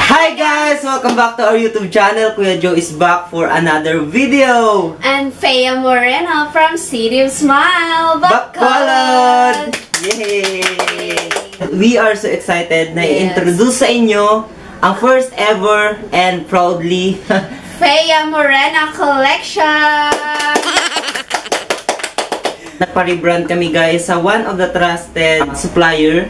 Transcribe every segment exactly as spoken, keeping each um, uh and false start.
Hi guys! Welcome back to our YouTube channel. Kuya Joe is back for another video. And Fea Moreno from City of Smile, Bacolod! Yay! We are so excited na Yes. i-introduce sa inyo ang first ever and proudly Fea Moreno Collection! Nagpa-rebrand kami guys sa one of the trusted supplier.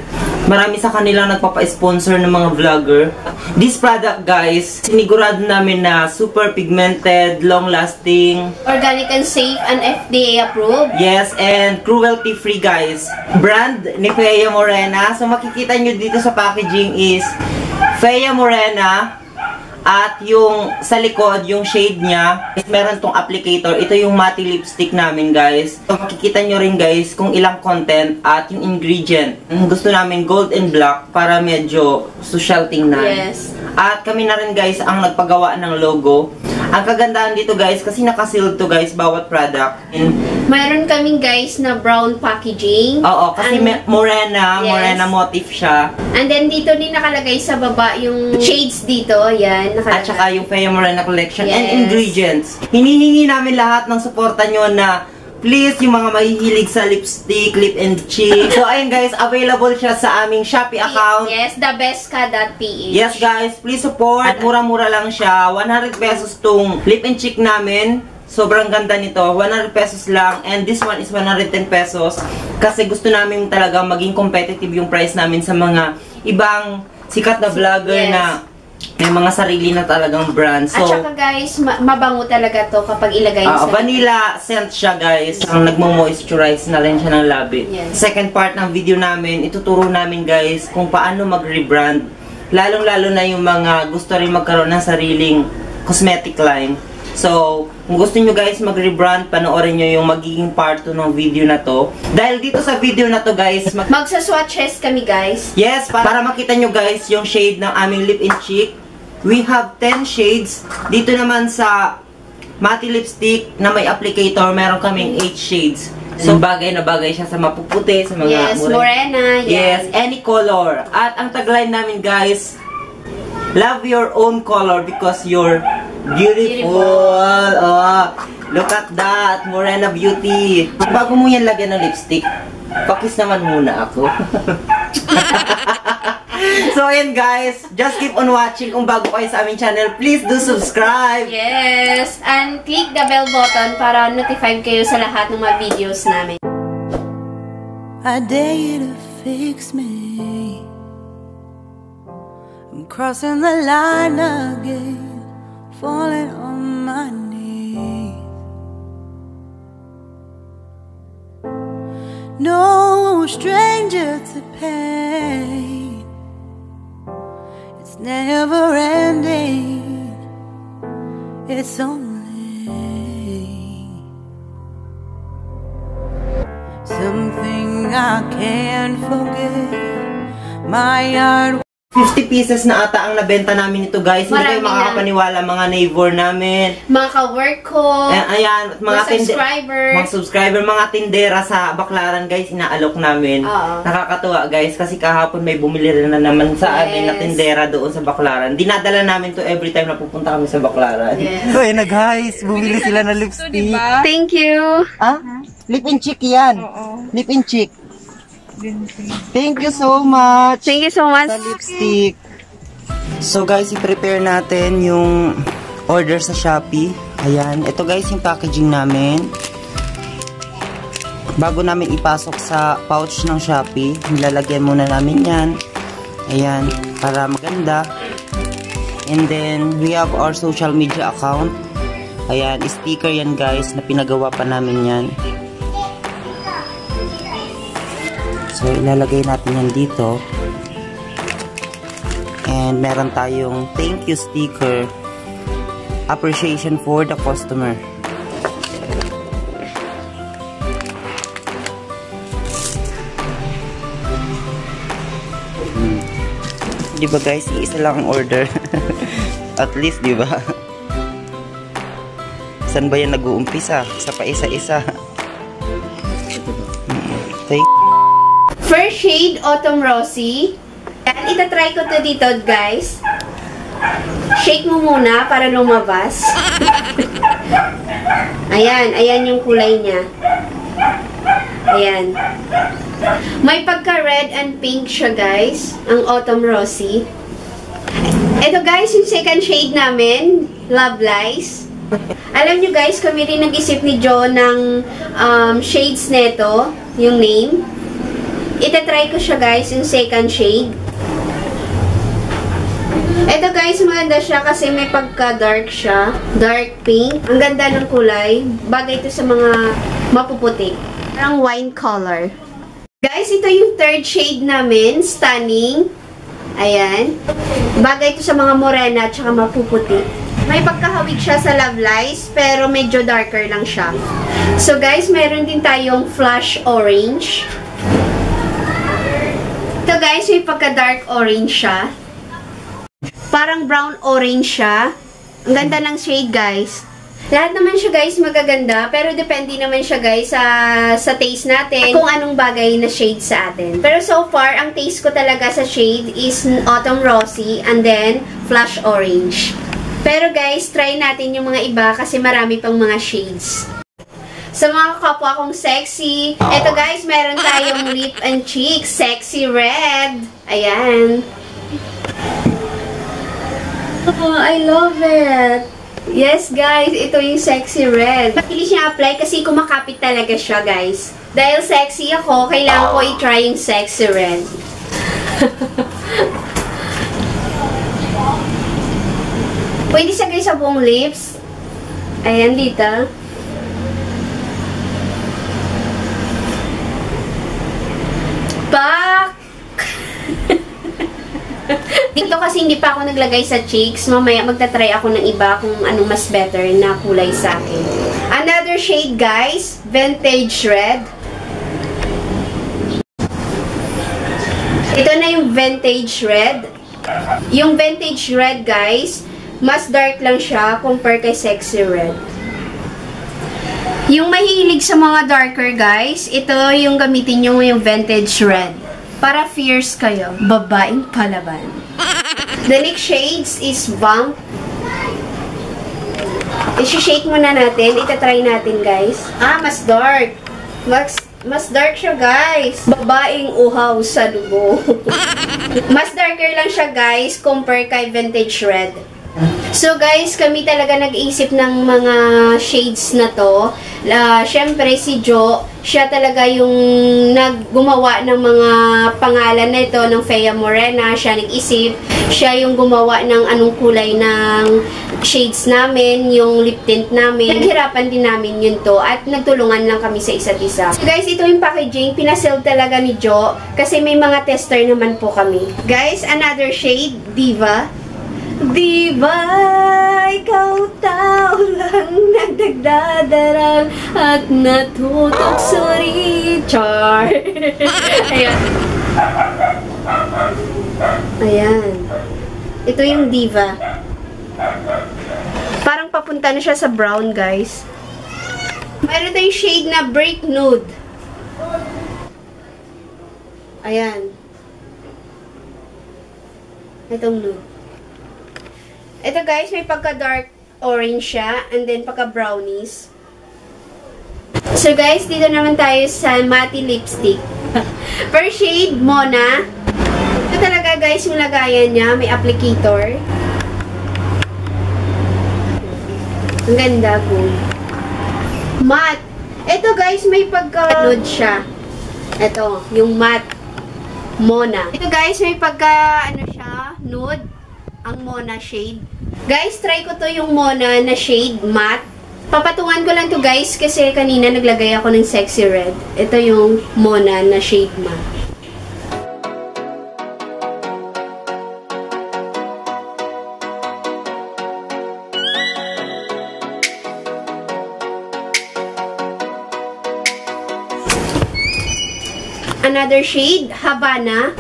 Marami sa kanilang nagpapa-sponsor ng mga vlogger. This product guys, sinigurado namin na super pigmented, long-lasting, Organic and safe and F D A approved. yes, and cruelty-free guys. Brand ni Fea Moreno. So makikita nyo dito sa packaging is Fea Moreno. At yung sa likod, yung shade niya, is meron tong applicator. Ito yung matte lipstick namin, guys. So, makikita nyo rin, guys, kung ilang content at yung ingredient. Gusto namin gold and black para medyo social tingnan. Yes. At kami na rin, guys, ang nagpagawa ng logo. Ang kagandahan dito, guys, kasi nakasealed to, guys, bawat product. And, Mayroon kaming guys na brown packaging. oo, kasi And- morena, Yes. morena motif siya. And then dito din nakalagay sa baba yung shades dito. Yan, nakalagay. At saka yung Fea Moreno collection and Yes. ingredients. Hinihingi namin lahat ng suporta nyo na please, yung mga mahihilig sa lipstick, lip and cheek. So, ayun guys, available siya sa aming Shopee account. Yes, thebestka dot p h. Yes guys, please support. Mura-mura lang siya. one hundred pesos tong lip and cheek namin. Sobrang ganda nito. one hundred pesos lang. And this one is one hundred ten pesos. Kasi gusto namin talaga maging competitive yung price namin sa mga ibang sikat na vlogger Yes. na may mga sarili na talagang brand. So, At saka guys, ma mabango talaga to kapag ilagay uh, sa... vanilla scent siya guys. Ang nagmo-moisturize na rin siya ng labi. Yes. Second part ng video namin, ituturo namin guys kung paano mag-rebrand. Lalong-lalo na yung mga gusto rin magkaroon ng sariling cosmetic line. So, kung gusto nyo guys mag-rebrand, panoorin nyo yung magiging part two ng video na to. Dahil dito sa video na to guys, mag Magsa-swatches kami guys. yes, para, para makita nyo guys yung shade ng aming lip and cheek. We have ten shades. Dito naman sa matte lipstick na may applicator, meron kaming eight shades. So, bagay na bagay siya sa mapuputi, sa mga Yes, morena. yes, Yes. any color. At ang tagline namin guys, love your own color because you're beautiful. Beautiful. Oh, look at that, Morena Beauty. Bago mo yan lagyan ng lipstick, pakis naman muna ako. So, ayan guys, just keep on watching. Kung bago kayo sa aming channel, please do subscribe. Yes. And click the bell button para notified kayo sa lahat ng mga videos namin. I dare you to fix me. I'm crossing the line again, falling on my knees. No stranger to pain, it's never ending, it's only something I can't forget. My heart fifty pieces na ata ang nabenta namin ito guys. Hindi kayo Marami na. makakapaniwala, mga neighbor namin. Mga ka-work ko, Ayan, ayan mga, mga tinde- subscriber. mga subscriber, mga tindera sa Baclaran guys, inaalok namin. Oo. Nakakatuwa guys, kasi kahapon may bumili rin na naman sa Yes. amin na tindera doon sa Baclaran. Dinadala namin to every time na pupunta kami sa Baclaran. Yes. So, ayun na guys, bumili sila ng lipstick. Thank you. Ah? Lip and cheek yan. Lip and cheek. Thank you so much. Thank you so much. Sa lipstick. So guys, i-prepare natin yung order sa Shopee. Ayan, ito guys yung packaging namin. Bago namin ipasok sa pouch ng Shopee, nilalagyan muna namin yan. Ayan, para maganda. And then, we have our social media account. Ayan, sticker yan guys, na pinagawa pa namin yan. So, ilalagay natin yan dito. And meron tayong thank you sticker. Appreciation for the customer. Hmm. Di ba guys, isa lang ang order. At least, di ba? Saan ba yan nag-uumpisa? Sa pa isa-isa. Hmm. Thank First shade, Autumn Rosy. At itatry ko to dito, guys. Shake mo muna para lumabas. Ayan, ayan yung kulay niya. Ayan. May pagka-red and pink siya, guys. Ang Autumn Rosy. Ito, guys, yung second shade namin. Love Lies. Alam nyo, guys, kami rin nag-isip ni Jo ng um, shades neto. Yung name. Itatry ko siya, guys, yung second shade. Ito, guys, maganda siya kasi may pagka-dark siya. Dark pink. Ang ganda ng kulay. Bagay ito sa mga mapuputi. Parang wine color. Guys, ito yung third shade namin. Stunning. Ayan. Bagay ito sa mga morena at saka mapuputi. May pagkahawig siya sa Love Lies, pero medyo darker lang siya. So, guys, meron din tayong flush orange. Ito, guys, may pagka-dark orange siya. Parang brown orange siya. Ang ganda ng shade, guys. Lahat naman siya, guys, magaganda. Pero depende naman siya, guys, sa, sa taste natin. Kung anong bagay na shade sa atin. Pero so far, ang taste ko talaga sa shade is Autumn Rosy and then Flush Orange. Pero, guys, try natin yung mga iba kasi marami pang mga shades. Sa mga kapwa kong sexy, eto, guys, meron tayong lip and cheek. Sexy red. Ayan. Oh, I love it. Yes, guys, ito yung sexy red. Bilis niya apply kasi kumakapit talaga siya, guys. Dahil sexy ako, kailangan ko i-try yung sexy red. Pwede siya, guys, sa buong lips. Ayan, dito. Pak! Dito kasi hindi pa ako naglagay sa cheeks. Mamaya magta-try ako ng iba kung anong mas better na kulay sa akin. Another shade, guys. Vintage Red. Ito na yung Vintage Red. Yung Vintage Red, guys, mas dark lang siya compare kay Sexy Red. Yung mahilig sa mga darker, guys, ito yung gamitin nyo yung Vintage Red. Para fierce kayo. Babaeng palaban. The next shades is Vamp. I-shake muna natin. Itatry natin, guys. Ah, mas dark. Mas, mas dark siya, guys. Babaeng uhaw sa dugo. Mas darker lang siya, guys, compare kay Vintage Red. So, guys, kami talaga nag-iisip ng mga shades na to. Uh, Siyempre, si Jo, siya talaga yung naggumawa ng mga pangalan na ito ng Fea Morena. Siya nag-isip. Siya yung gumawa ng anong kulay ng shades namin, yung lip tint namin. Naghirapan din namin yun to at nagtulungan lang kami sa isa't isa. So, guys, ito yung packaging. Pinasell talaga ni Jo kasi may mga tester naman po kami. Guys, another shade, Diva. Diba, ikaw tao lang nagdagdadarang at natutok suri. Char. Ayan. Ayan. Ito yung Diva. Parang papunta na siya sa brown, guys. Mayroon tayong shade na Break Nude. Ayan. Itong nude. Ito, guys, may pagka-dark orange siya, and then pagka-brownies. So, guys, dito naman tayo sa matte lipstick. Per shade, Mona. Ito talaga, guys, yung lagayan niya. May applicator. Ang ganda, good. Matte. Ito, guys, may pagka-nude siya. Ito, yung matte. Mona. Ito, guys, may pagka, ano siya, nude. Ang Mona shade. Guys, try ko to yung Mona na shade matte. Papatungan ko lang to, guys, kasi kanina naglagay ako ng Sexy Red. Ito yung Mona na shade matte. Another shade, Havana.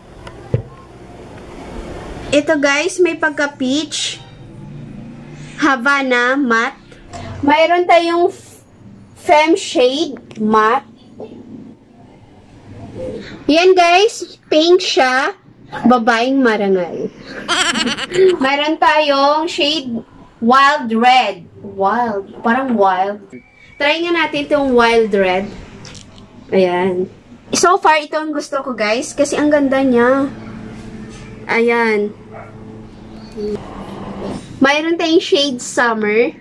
Ito, guys, may pagka-peach. Havana matte. Mayroon tayong Femme shade matte. Yan, guys, pink siya. Babaeng marangal. Mayroon tayong shade Wild Red. Wild. Parang wild. Try nga natin itong Wild Red. Ayan. So far, ito ang gusto ko, guys. Kasi ang ganda niya. Ayan. Mayroon tayong shade Summer.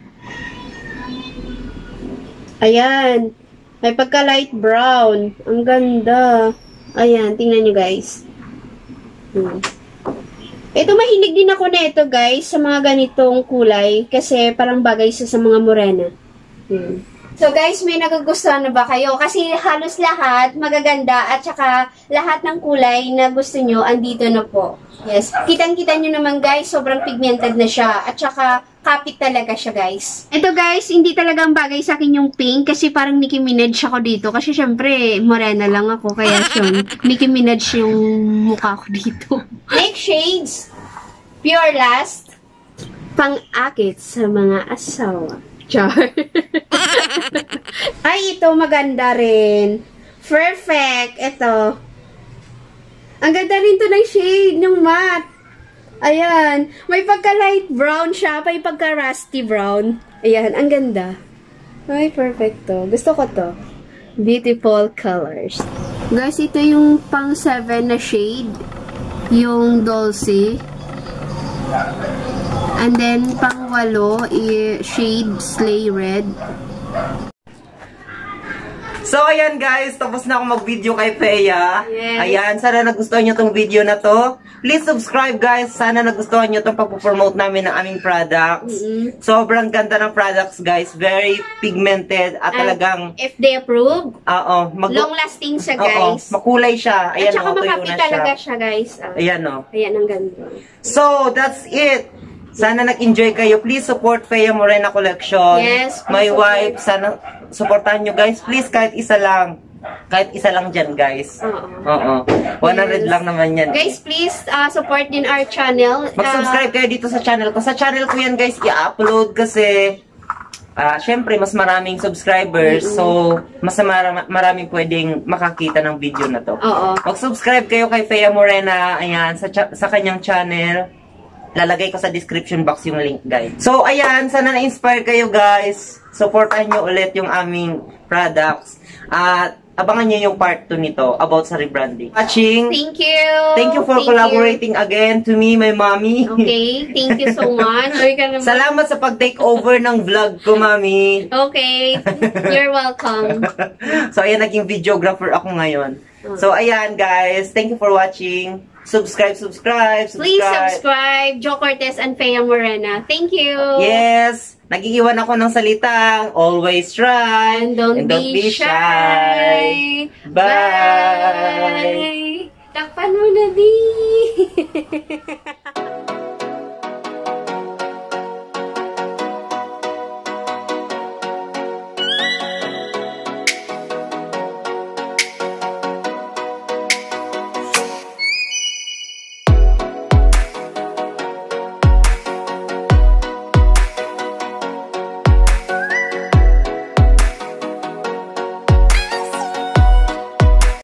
Ayan. May pagka light brown. Ang ganda. Ayan. Tingnan nyo, guys. Hmm. Ito, mahilig din ako na ito, guys, sa mga ganitong kulay. Kasi parang bagay sa, sa mga morena. Hmm. So, guys, may nagagustuhan na ba kayo? Kasi halos lahat magaganda at saka lahat ng kulay na gusto nyo, andito na po. Yes. Kitang-kita nyo naman, guys, sobrang pigmented na siya. At saka, kapit talaga siya, guys. Ito, guys, hindi talagang bagay sa akin yung pink kasi parang Nicki Minaj ako dito. Kasi, syempre, morena lang ako. Kaya, syun, Nicki Minaj yung mukha ko dito. Next shades, Pure Last, pang-akit sa mga asawa. Char. Ay, ito maganda rin. Perfect. Ito. Ang ganda rin to ng shade, ng matte. Ayan. May pagka light brown siya, may pagka rusty brown. Ayan, ang ganda. Ay, perfect to. Gusto ko to. Beautiful colors. Guys, ito yung pang seven na shade. Yung Dolce. And then, pang walo, shade Slay Red. So, ayan guys, tapos na ako mag-video kay Fea. Yes. Ayan, sana nagustuhan nyo tong video na to. Please subscribe guys, sana nagustuhan nyo tong pag-promote namin ng aming products. Mm-hmm. Sobrang ganda ng products guys, very pigmented at And talagang... if they approve, Oo, mag- long-lasting siya, Oo, guys. makulay siya. Ayan, At saka o, tuyo makapit na talaga siya. siya, guys. Ah. Ayan o. Ayan, ang ganda. So, that's it. Sana nag-enjoy kayo. Please support Fea Morena Collection. Yes, My please wife, sana supportahan nyo guys. Please, kahit isa lang. Kahit isa lang dyan, guys. Oo. Oo. one hundred Yes. lang naman yan. Guys, please uh, support din our channel. Mag-subscribe kayo dito sa channel ko. Sa channel ko yan, guys, i-upload kasi ah, syempre, mas maraming subscribers. Mm-hmm. So, mas mara- maraming pwedeng makakita ng video na to. Oo. Mag-subscribe kayo kay Fea Morena. Ayan, sa, cha- sa kanyang channel. Lalagay ko sa description box yung link, guys. So, ayan. Sana na-inspire kayo, guys. Supportan nyo ulit yung aming products. At abangan nyo yung part two nito about sa rebranding. Watching. Thank you. Thank you for Thank collaborating you. again to me, my mommy. Okay. Thank you so much. Salamat sa pag-take over ng vlog ko, mami. Okay. You're welcome. So, ayan, naging videographer ako ngayon. So, ayan, guys. Thank you for watching. Subscribe, subscribe, subscribe. Please subscribe, Jo Cortez and Fea Morena. Thank you. Yes. Nagiiwan ako ng salitang always try And don't, and don't be, be shy. shy. Bye. Bye. Takpan mo na, di.